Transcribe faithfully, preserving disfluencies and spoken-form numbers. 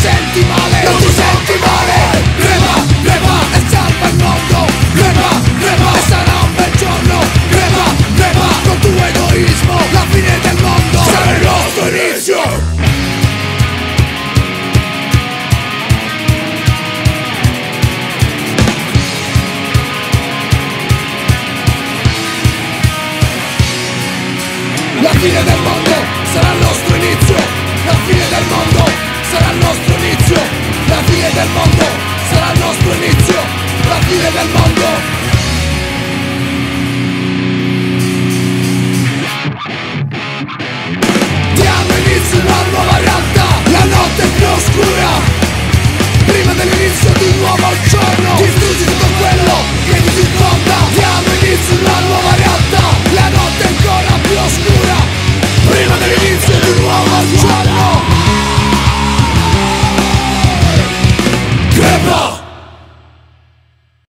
senti male, non ti senti male. Crema, crema e salva il mondo. Crema, crema e sarà un bel giorno. Crema, crema col tuo egoismo, la fine del mondo sarà il nostro inizio. La fine del mondo sarà il nostro inizio. La fine del mondo sarà il nostro inizio. La fine del mondo sarà il nostro inizio. La fine del mondo. Diamo inizio a una nuova realtà. La notte è più oscura prima dell'inizio di un nuovo giorno. Distruggi tutto quello che ti circonda. Diamo inizio a una nuova realtà. La notte è ancora più oscura prima dell'inizio di un nuovo giorno. Crema!